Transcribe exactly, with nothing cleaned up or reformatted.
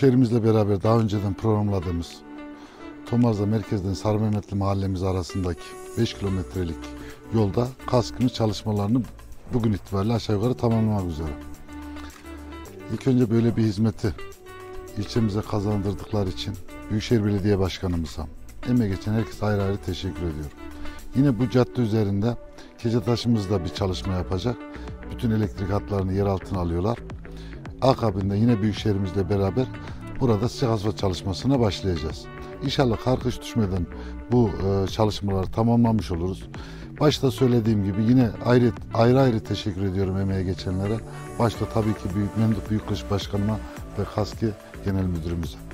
Büyükşehirimizle beraber daha önceden programladığımız Tomarza merkezden Sarımehmetli mahallemiz arasındaki beş kilometrelik yolda kaskımız çalışmalarını bugün itibariyle aşağı yukarı tamamlamak üzere. İlk önce böyle bir hizmeti ilçemize kazandırdıkları için Büyükşehir Belediye Başkanımıza, emeği geçen herkese ayrı ayrı teşekkür ediyorum. Yine bu cadde üzerinde Keçetaş'ımız da bir çalışma yapacak. Bütün elektrik hatlarını yer altına alıyorlar. Akabinde yine Büyükşehirimizle beraber burada sıcak asfalt çalışmasına başlayacağız. İnşallah kar kış düşmeden bu e, çalışmaları tamamlamış oluruz. Başta söylediğim gibi yine ayrı ayrı, ayrı teşekkür ediyorum emeğe geçenlere. Başta tabii ki Büyük Memduh Büyükkılıç Başkanıma ve KASKİ Genel Müdürümüze.